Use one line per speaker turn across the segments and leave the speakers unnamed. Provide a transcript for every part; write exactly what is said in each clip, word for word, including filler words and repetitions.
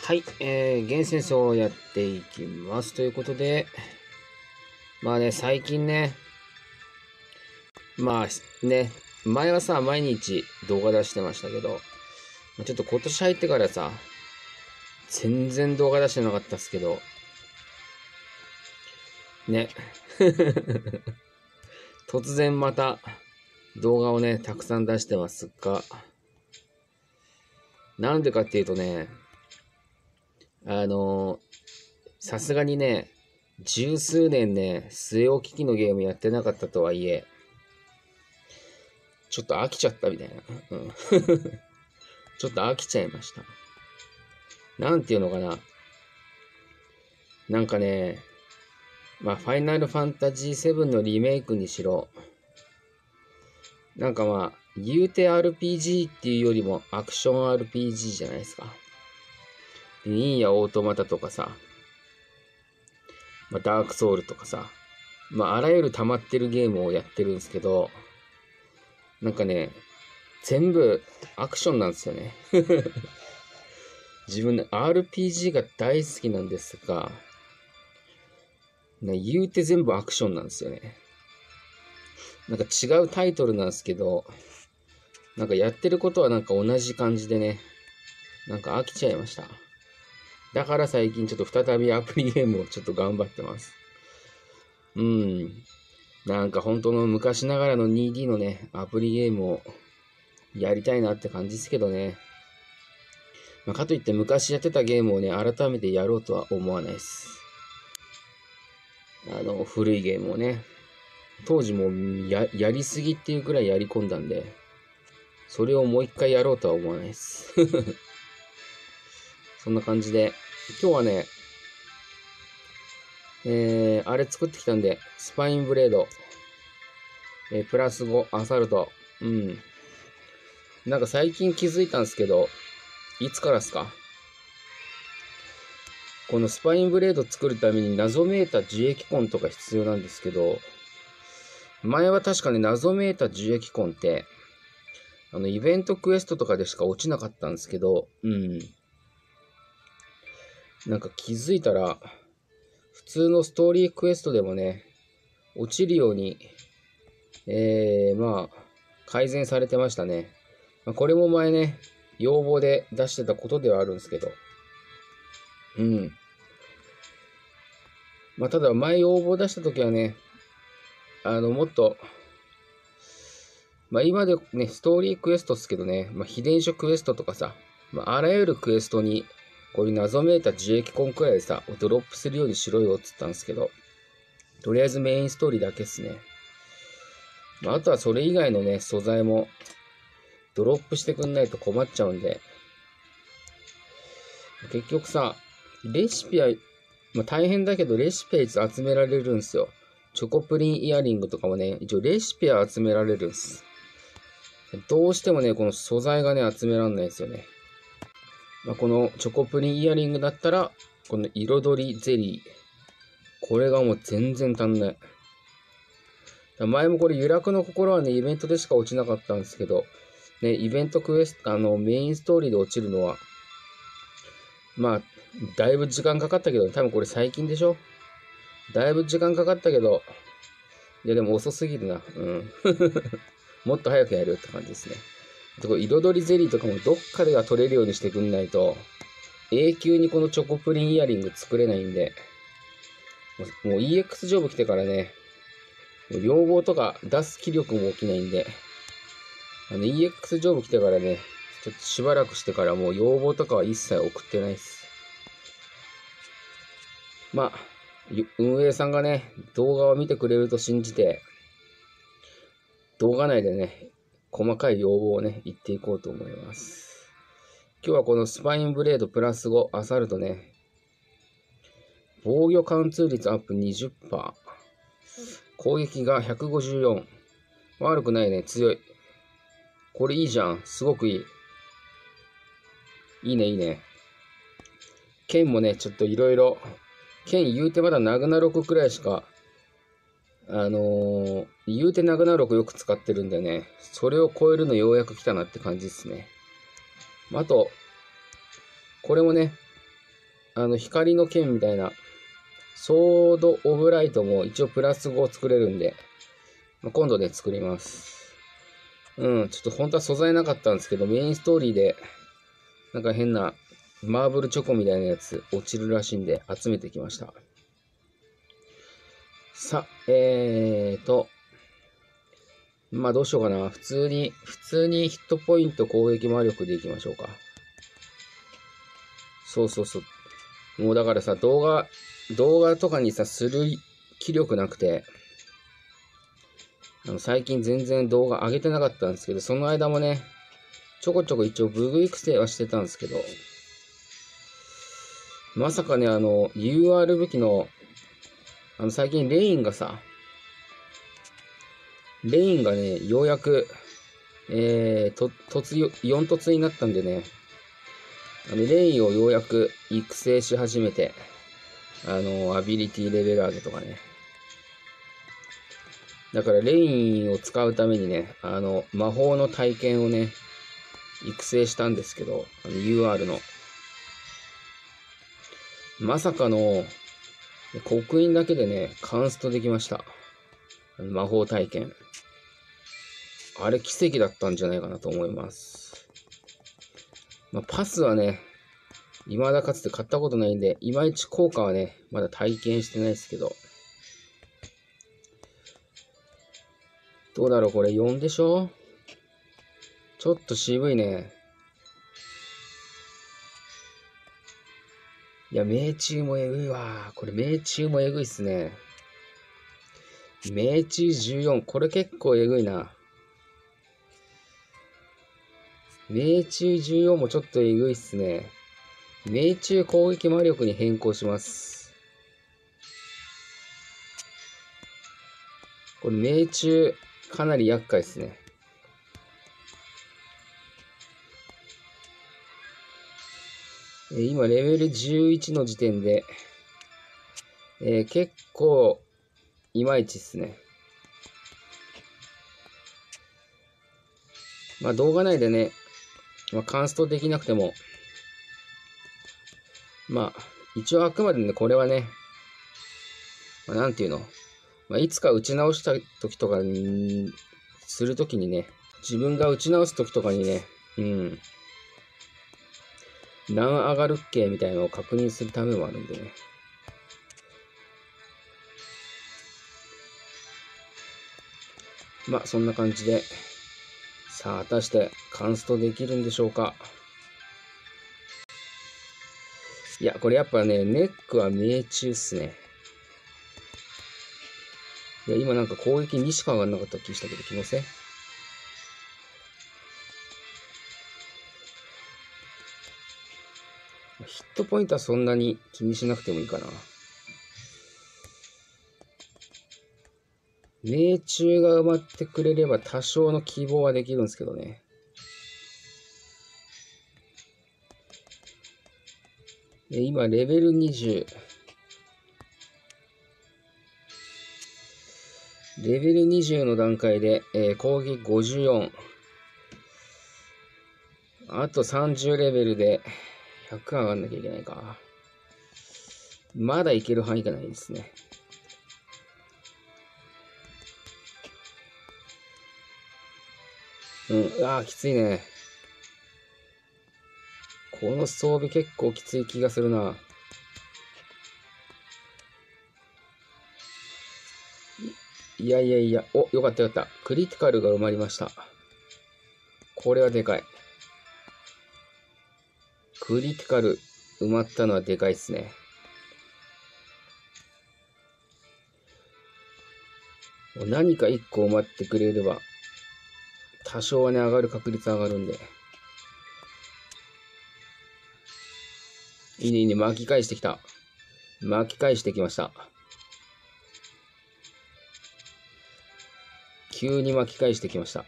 はい、えー、ゲーム戦争をやっていきますということで、まあね、最近ね、まあね、前はさ、毎日動画出してましたけど、ちょっと今年入ってからさ、全然動画出してなかったっすけど、ね、突然また動画をね、たくさん出してますが、なんでかっていうとね、あのさすがにね、十数年ね、据え置き機のゲームやってなかったとはいえ、ちょっと飽きちゃったみたいな。うん、ちょっと飽きちゃいました。なんていうのかな。なんかね、まあ、ファイナルファンタジーセブンのリメイクにしろ、なんかまあ、言うて アールピージー っていうよりもアクション アールピージー じゃないですか。ニーヤオートマタとかさ、まあ、ダークソウルとかさ、まあ、あらゆる溜まってるゲームをやってるんですけど、なんかね、全部アクションなんですよね。自分ね、アールピージー が大好きなんですが、ね、言うて全部アクションなんですよね。なんか違うタイトルなんですけど、なんかやってることはなんか同じ感じでね、なんか飽きちゃいました。だから最近ちょっと再びアプリゲームをちょっと頑張ってます。うん。なんか本当の昔ながらの ツーディー のね、アプリゲームをやりたいなって感じですけどね。まあ、かといって昔やってたゲームをね、改めてやろうとは思わないです。あの、古いゲームをね。当時もややりすぎっていうくらいやり込んだんで、それをもう一回やろうとは思わないです。そんな感じで、今日はね、えー、あれ作ってきたんで、スパインブレード、えー、プラスご、アサルト、うん。なんか最近気づいたんですけど、いつからっすか？このスパインブレード作るために謎めいた樹液痕とか必要なんですけど、前は確かに謎めいた樹液痕って、あの、イベントクエストとかでしか落ちなかったんですけど、うん。なんか気づいたら、普通のストーリークエストでもね、落ちるように、えー、まあ、改善されてましたね。まあ、これも前ね、要望で出してたことではあるんですけど、うん。まあ、ただ前要望出したときはね、あの、もっと、まあ今でね、ストーリークエストっすけどね、まあ秘伝書クエストとかさ、まああらゆるクエストに、こういう謎めいた樹液痕くらいさ、ドロップするようにしろよっつったんですけど、とりあえずメインストーリーだけっすね。まああとはそれ以外のね、素材も、ドロップしてくんないと困っちゃうんで、結局さ、レシピは、まあ大変だけどレシピは集められるんすよ。チョコプリンイヤリングとかもね、一応レシピは集められるんす。どうしてもね、この素材がね、集めらんないですよね。まあ、このチョコプリンイヤリングだったら、この彩りゼリー。これがもう全然足んない。前もこれ、由楽の心はね、イベントでしか落ちなかったんですけど、ね、イベントクエスト、あの、メインストーリーで落ちるのは、まあ、だいぶ時間かかったけど、多分これ最近でしょ？だいぶ時間かかったけど、いやでも遅すぎるな。うん。もっと早くやるって感じですね。これ彩りゼリーとかもどっかでは取れるようにしてくんないと、永久にこのチョコプリンイヤリング作れないんで、もう イーエックス ジョブ来てからね、要望とか出す気力も起きないんで、あの イーエックス ジョブ来てからね、ちょっとしばらくしてからもう要望とかは一切送ってないです。まあ、運営さんがね、動画を見てくれると信じて、動画内でね、細かい要望をね、言っていこうと思います。今日はこのスパインブレードプラスご、アサルトね、防御貫通率アップ にじゅっパーセント、攻撃がひゃくごじゅうよん。悪くないね、強い。これいいじゃん、すごくいい。いいね、いいね。剣もね、ちょっといろいろ、剣言うてまだナグナロクくらいしか、あのー、言うてナグナロクよく使ってるんでね、それを超えるのようやく来たなって感じですね。あと、これもね、 あの、光の剣みたいな、ソード・オブ・ライトも一応プラスご作れるんで、まあ、今度で作ります。うん、ちょっと本当は素材なかったんですけど、メインストーリーで、なんか変なマーブルチョコみたいなやつ落ちるらしいんで、集めてきました。さ、えーと、まあどうしようかな。普通に、普通にヒットポイント攻撃魔力でいきましょうか。そうそうそう。もうだからさ、動画、動画とかにさ、する気力なくて、あの最近全然動画上げてなかったんですけど、その間もね、ちょこちょこ一応ブグ育成はしてたんですけど、まさかね、あの、ユーアール 武器の、あの、最近レインがさ、レインがね、ようやく、えー、と、突、よん突になったんでね、あの、レインをようやく育成し始めて、あの、アビリティレベル上げとかね。だから、レインを使うためにね、あの、魔法の体験をね、育成したんですけど、あの ユーアール の。まさかの、刻印だけでね、カンストできました。魔法体験。あれ奇跡だったんじゃないかなと思います。まあ、パスはね、未だかつて買ったことないんで、いまいち効果はね、まだ体験してないですけど。どうだろうこれよんでしょ？ちょっと渋いね。いや、命中もえぐいわ。これ命中もえぐいっすね。命中じゅうよん。これ結構えぐいな。命中じゅうよんもちょっとえぐいっすね。命中攻撃魔力に変更します。これ命中かなり厄介ですね。今レベルじゅういちの時点で、えー、結構いまいちっすね。まあ動画内でね、まあ、カンストできなくても、まあ一応あくまでね、これはね、まあ、なんていうの、まあ、いつか打ち直した時とかに、する時にね、自分が打ち直す時とかにね、うん、何上がるっけみたいなのを確認するためもあるんでね。まあそんな感じで、さあ果たしてカンストできるんでしょうか。いや、これやっぱね、ネックは命中っすね。いや、今なんか攻撃にしか上がんなかった気したけど、気のせい？ヒットポイントはそんなに気にしなくてもいいかな。命中が埋まってくれれば多少の希望はできるんですけどね。で今、レベルにじゅう。レベルにじゅうの段階で、えー、攻撃ごじゅうよん。あとさんじゅうレベルでひゃく上がんなきゃいけないか。まだいける範囲がないですね。うん、ああ、きついね。この装備結構きつい気がするな。いやいやいや、お、よかったよかった。クリティカルが埋まりました。これはでかい。クリティカル埋まったのはでかいっすね。何かいっこ埋まってくれれば、多少はね、上がる確率上がるんで。いいねいいね、巻き返してきた。巻き返してきました。急に巻き返してきました。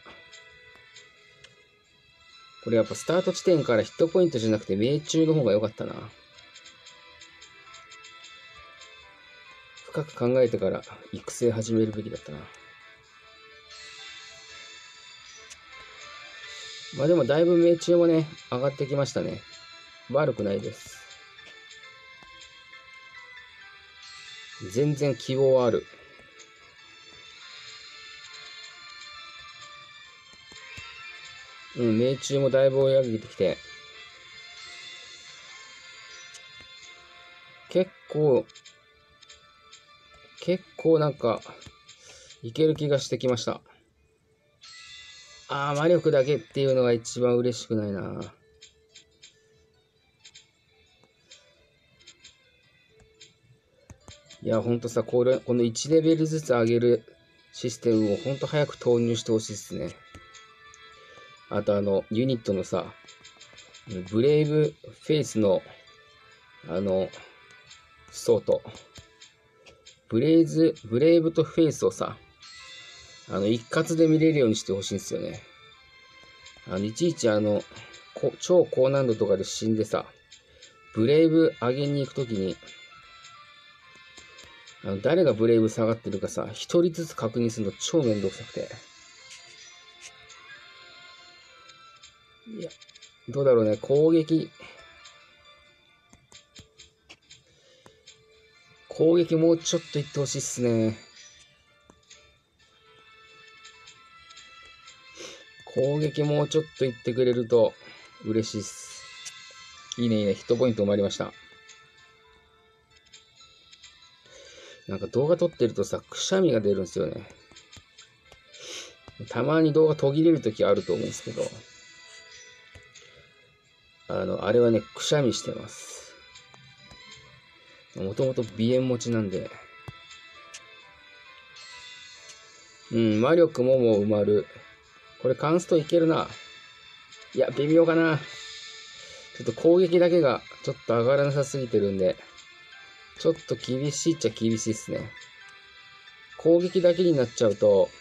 これやっぱスタート地点からヒットポイントじゃなくて命中の方が良かったな。深く考えてから育成始めるべきだったな。まあでもだいぶ命中もね、上がってきましたね。悪くないです。 全然希望はある。うん、命中もだいぶ追い上げてきて、結構、結構なんか、いける気がしてきました。ああ、魔力だけっていうのが一番嬉しくないな。いや、ほんとさ、これ、このいちレベルずつ上げるシステムをほんと早く投入してほしいっすね。あとあの、ユニットのさ、ブレイブフェイスの、あの、ソート。ブレイズ、ブレイブとフェイスをさ、あの、一括で見れるようにしてほしいんですよね。あの、いちいちあの、超高難度とかで死んでさ、ブレイブ上げに行くときに、あの、誰がブレイブ下がってるかさ、一人ずつ確認するの超めんどくさくて。いや、どうだろうね、攻撃。攻撃もうちょっといってほしいっすね。攻撃もうちょっといってくれると嬉しいっす。いいねいいね、ヒットポイント埋まりました。なんか動画撮ってるとさ、くしゃみが出るんですよね。たまに動画途切れるときあると思うんですけど、あの、あれはね、くしゃみしてます。もともと鼻炎持ちなんで。うん、魔力ももう埋まる。これカンストいけるな。いや、微妙かな。ちょっと攻撃だけがちょっと上がらなさすぎてるんで、ちょっと厳しいっちゃ厳しいっすね。攻撃だけになっちゃうと、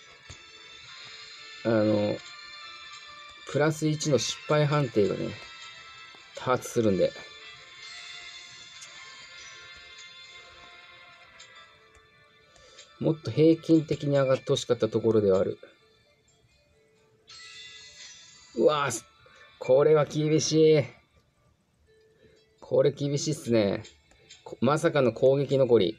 あの、プラスいちの失敗判定がね、多発するんで。もっと平均的に上がってほしかったところではある。うわぁ、これは厳しい。これ厳しいっすね。まさかの攻撃残り。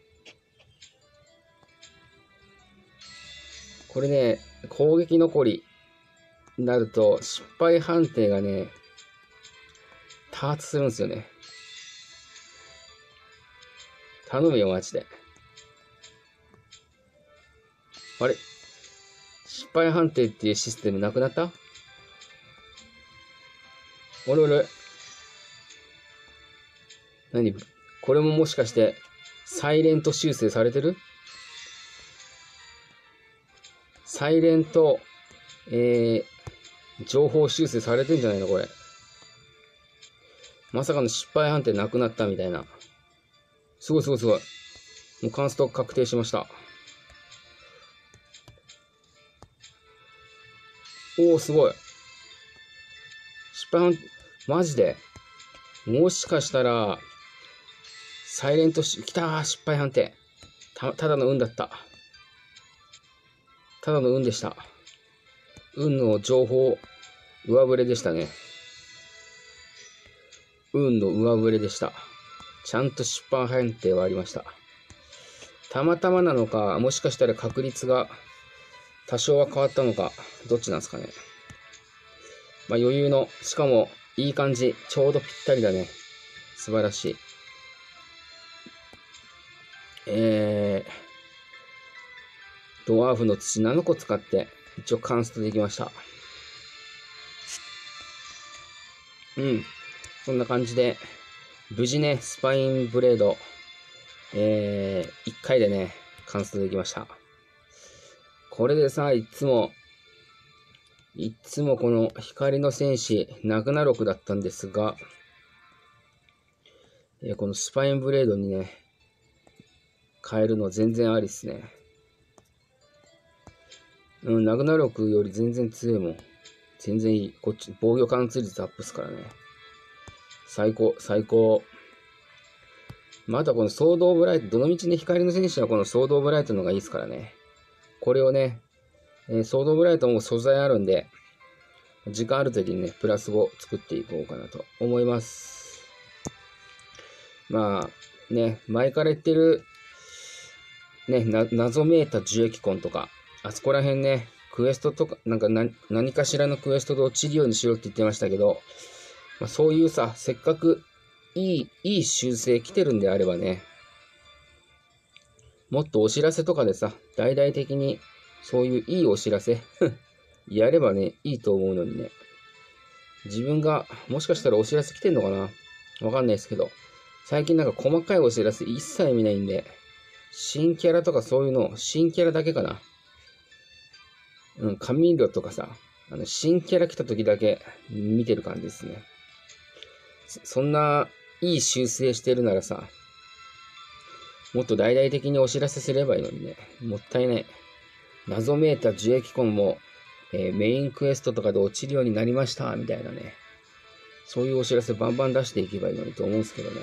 これね、攻撃残りになると失敗判定がね、多発するんですよね。頼むよ、マジで。あれ？失敗判定っていうシステムなくなった？おれおれ。何？これももしかして、サイレント修正されてる？サイレント、えー、情報修正されてんじゃないのこれ。まさかの失敗判定なくなったみたいな。すごいすごいすごい。もうカンスト確定しました。おお、すごい。失敗判定、マジでもしかしたら、サイレントし、きたー、失敗判定。た、ただの運だった。ただの運でした。運の情報、上振れでしたね。運の上振れでした。ちゃんと失敗判定はありました。たまたまなのか、もしかしたら確率が多少は変わったのか、どっちなんですかね。まあ余裕の、しかもいい感じ、ちょうどぴったりだね。素晴らしい。えー、ドワーフの土ななこ使って、一応カンストできました。うん。そんな感じで、無事ね、スパインブレード、えー、いっかいでね、カンストできました。これでさ、いつも、いつもこの光の戦士、ナグナロクだったんですが、えー、このスパインブレードにね、変えるの全然ありっすね。うん、ナグナロクより全然強いもん。全然いい。こっち、防御貫通率アップっすからね。最高、最高。またこのソードオブライト、どのみちね、光の戦士はこのソードオブライトの方がいいですからね。これをね、えー、ソードオブライトも素材あるんで、時間ある時にね、プラスご作っていこうかなと思います。まあ、ね、前から言ってるね、な謎めいた樹液痕とか、あそこら辺ね、クエストとか、なんか何何かしらのクエストで落ちるようにしろって言ってましたけど、まあ、そういうさ、せっかくいい、いい修正来てるんであればね、もっとお知らせとかでさ、大々的にそういういいお知らせやればね、いいと思うのにね。自分が、もしかしたらお知らせ来てんのかなわかんないですけど、最近なんか細かいお知らせ一切見ないんで、新キャラとかそういうの、新キャラだけかな。うん、カミーリョとかさ、あの新キャラ来た時だけ見てる感じですね。そんないい修正してるならさ、もっと大々的にお知らせすればいいのにね。もったいない。謎めいた樹液痕も、えー、メインクエストとかで落ちるようになりました、みたいなね。そういうお知らせバンバン出していけばいいのにと思うんですけどね。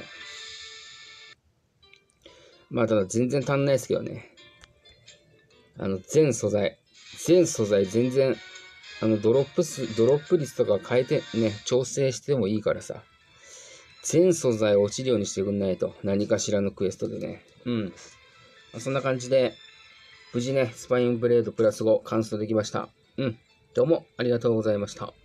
まあ、ただ全然足んないですけどね。あの、全素材。全素材全然、あの、ドロップ数、ドロップ率とか変えてね、調整してもいいからさ。全素材落ちるようにしてくんないと。何かしらのクエストでね。うん。まあ、そんな感じで、無事ね、スパインブレードプラスご完走できました。うん。どうもありがとうございました。